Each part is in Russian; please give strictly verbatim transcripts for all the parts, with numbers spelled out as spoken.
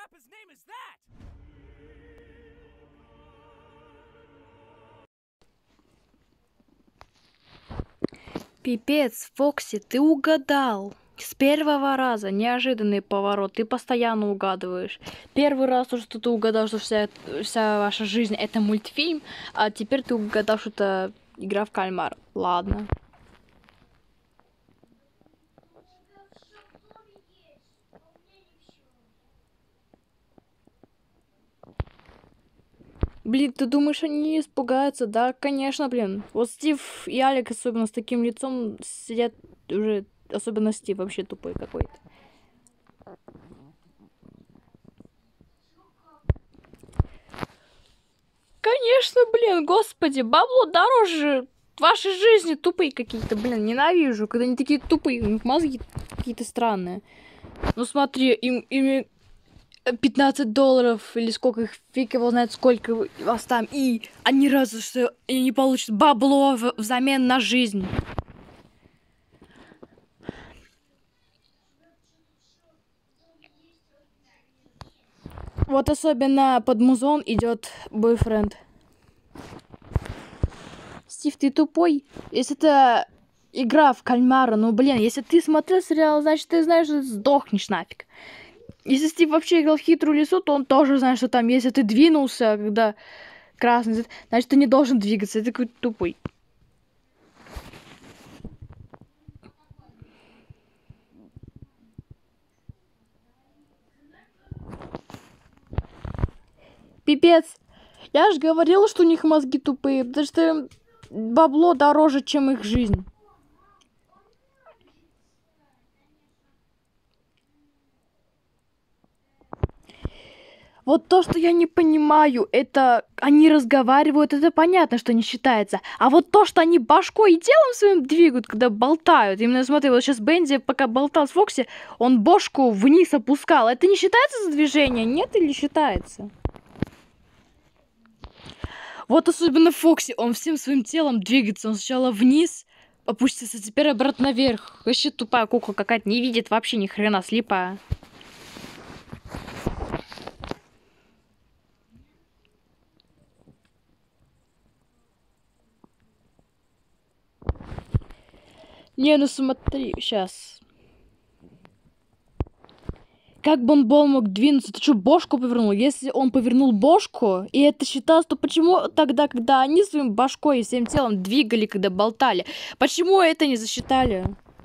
Пипец, Фокси, ты угадал. С первого раза неожиданный поворот, ты постоянно угадываешь. Первый раз уже ты угадал, что вся, вся ваша жизнь это мультфильм, а теперь ты угадал, что это игра в кальмар. Ладно. Блин, ты думаешь, они не испугаются? Да, конечно, блин. Вот Стив и Алек, особенно с таким лицом, сидят уже... Особенно Стив, вообще тупой какой-то. Конечно, блин, господи, бабло дороже вашей жизни, тупые какие-то, блин, ненавижу, когда они такие тупые, у них мозги какие-то странные. Ну смотри, им, им пятнадцать долларов или сколько их, фиг его знает, сколько вас там, и они разве что и не получат бабло в, взамен на жизнь. Вот особенно под музон идет бойфренд. Стив, ты тупой? Если это игра в кальмара, ну блин, если ты смотрел сериал, значит ты знаешь, что ты сдохнешь нафиг. Если Стив вообще играл в хитрую лису, то он тоже знает, что там, если ты двинулся, когда красный, значит ты не должен двигаться, ты такой тупой. Пипец. Я же говорила, что у них мозги тупые, потому что бабло дороже, чем их жизнь. Вот то, что я не понимаю, это они разговаривают, это понятно, что не считается. А вот то, что они башкой и телом своим двигают, когда болтают. Именно смотри, вот сейчас Бенди, пока болтал с Фокси, он бошку вниз опускал. Это не считается за движение? Нет или считается? Вот особенно Фокси, он всем своим телом двигается. Он сначала вниз опустится, теперь обратно наверх. Вообще тупая кукла какая-то, не видит вообще ни хрена, слепая. Не, ну смотри, сейчас. Как бы он был мог двинуться? Ты что, бошку повернул? Если он повернул бошку, и это считалось, то почему тогда, когда они своим башкой и всем телом двигали, когда болтали, почему это не засчитали?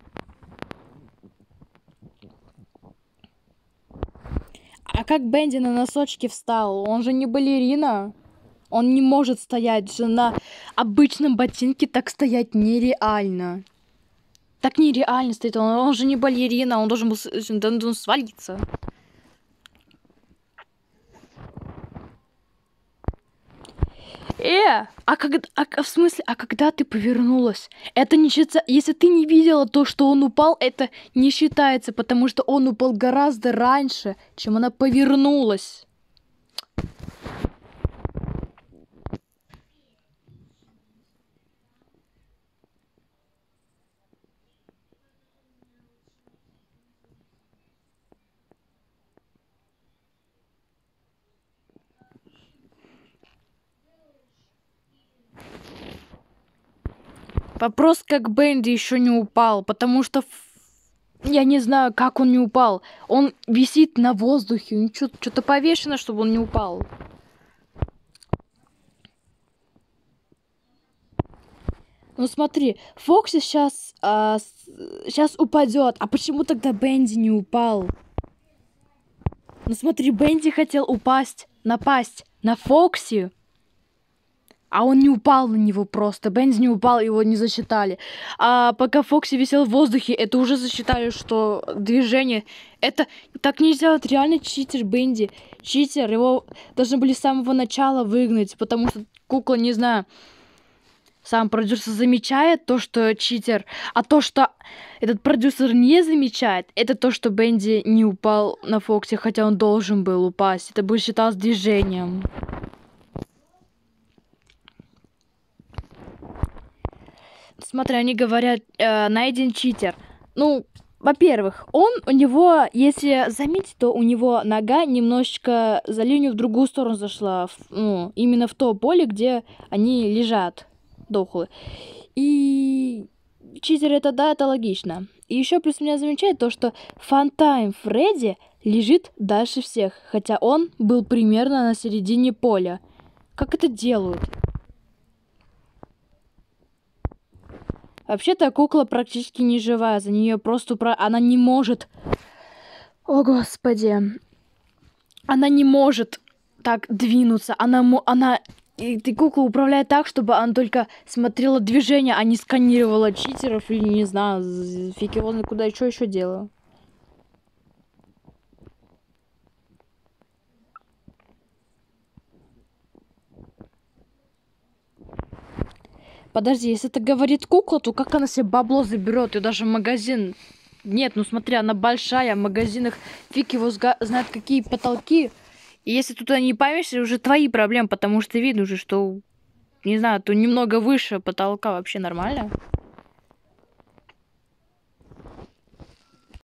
А как Бенди на носочки встал? Он же не балерина. Он не может стоять же на обычном ботинке, так стоять нереально. Так нереально стоит, он, он же не балерина, он должен был он должен свалиться. Э, а когда, а, в смысле, а когда ты повернулась? Это не считается, если ты не видела то, что он упал, это не считается, потому что он упал гораздо раньше, чем она повернулась. Вопрос, как Бенди еще не упал, потому что я не знаю, как он не упал. Он висит на воздухе, что-то повешено, чтобы он не упал. Ну смотри, Фокси сейчас а, сейчас упадет, а почему тогда Бенди не упал? Ну смотри, Бенди хотел упасть, напасть на Фокси. А он не упал на него просто. Бенди не упал, его не засчитали. А пока Фокси висел в воздухе, это уже засчитали, что движение... Это так нельзя, это реально читер Бенди. Читер, его должны были с самого начала выгнать, потому что кукла, не знаю, сам продюсер замечает то, что читер, а то, что этот продюсер не замечает, это то, что Бенди не упал на Фокси, хотя он должен был упасть. Это будет считалось движением. Смотри, они говорят, э, найден читер. Ну, Во-первых, он, у него, если заметить, то у него нога немножечко за линию в другую сторону зашла. в- Ну, именно в то поле, где они лежат, дохлые. И читер это, да, это логично. И еще плюс меня замечает то, что Фантайм Фредди лежит дальше всех, хотя он был примерно на середине поля. Как это делают? Вообще-то кукла практически не живая, за нее просто упра... она не может. О, господи. Она не может так двинуться. Она, мо- она... И ты куклу управляет так, чтобы она только смотрела движение, а не сканировала читеров или, не знаю, з- фиг его знает куда, что еще делаю. Подожди, если это говорит кукла, то как она себе бабло заберет? И даже магазин... Нет, ну смотри, она большая, в магазинах фиг его сга- знает какие потолки. И если туда не поместишься, уже твои проблемы, потому что видно уже, что, не знаю, то немного выше потолка вообще нормально.